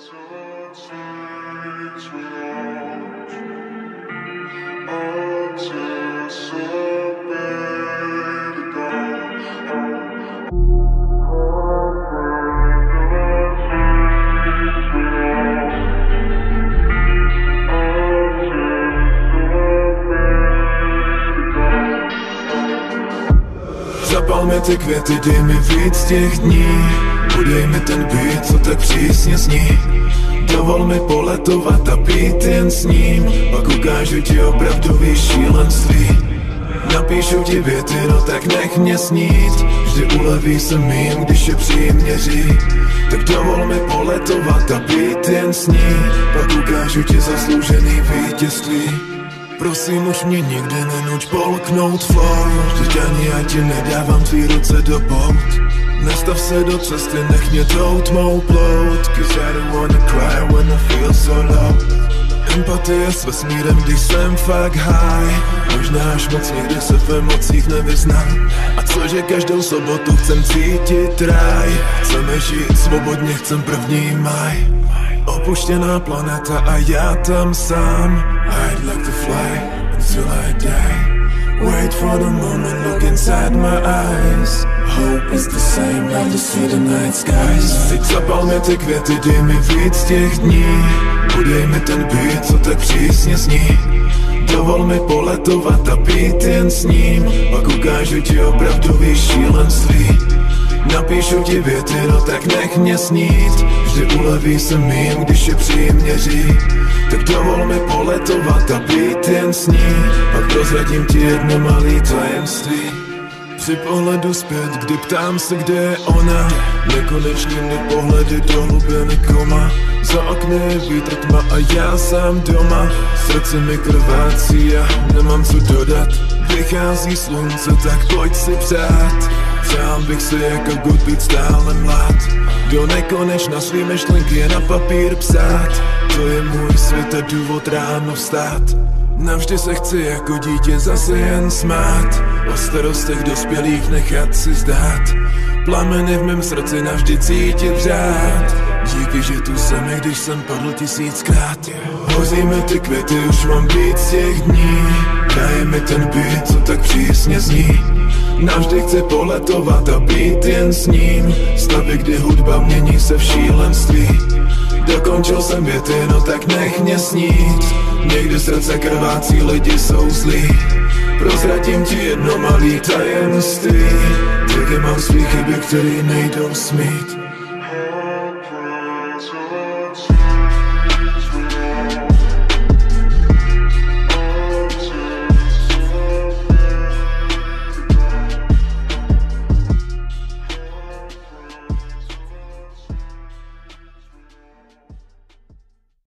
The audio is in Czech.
Zapal mi ty květy, dej mi víc těch dní. Udej mi ten beat, co tak přísně zní. Dovol mi poletovat a být jen s ním. Pak ukážu ti opravdový šílenství. Napíšu ti věty, no tak nech mě snít. Vždy uleví se mým, když je příměří. Tak dovol mi poletovat a být jen s ním. Pak ukážu ti zasloužený vítězství. Prosím, už mě nikdy nenuť polknout flow. Vždyť ani já ti nedávám tvý ruce do bout. Nestav se do cesty, nech mě tou tmou plout. Cause I don't wanna cry when I feel so low. Empatie s vesmírem, když jsem fakt high. Možná až moc někdy se v emocích nevyznám. A cože každou sobotu chcem cítit ráj. Chceme žít svobodně, chcem 1. maj. Opuštěná planeta a já tam sám. I'd like to fly until I die. Wait for the moment, look inside my eyes. Hope is the same, I just see the night skies. Teď zapal mi ty květy, dej mi víc těch dní. Udej mi ten beat, co tak přísně zní. Dovol mi poletovat a být jen s ním. Pak ukážu ti opravdový šílenství. Napíšu ti věty, no tak nech mě snít. Vždy uleví se mým, když je příměří. Tak dovol mi poletovat a být jen s ním. Pak prozradím ti jedno malý tajemství. Při pohledu zpět, kdy ptám se, kde je ona. Nekonečnými pohledy do hlubiny koma. Za okny je vítr, tma a já sám doma. Srdce mi krvácí a nemám co dodat. Vychází slunce, tak pojď si přát. Přál bych si jako God být stále mlád. Do nekonečna svý myšlenky na papír psát. To je můj svět a důvod ráno vstát. Navždy se chci jako dítě zase jen smát. O starostech dospělých nechat si zdát. Plameny v mém srdci navždy cítit řád. Díky, že tu jsem, i když jsem padl 1000krát. Hozí mi ty květy, už mám víc těch dní. Daj mi ten beat, co tak přísně zní. Navždy chci poletovat a být jen s ním. Stavy, kdy hudba mění se v šílenství. Dokončil jsem věty, no tak nech mě snít. Někdy srdce krvácí, lidi jsou zlí. Prozradím ti jedno malý tajemství. Taky mám svý chyby, který nejdou smít.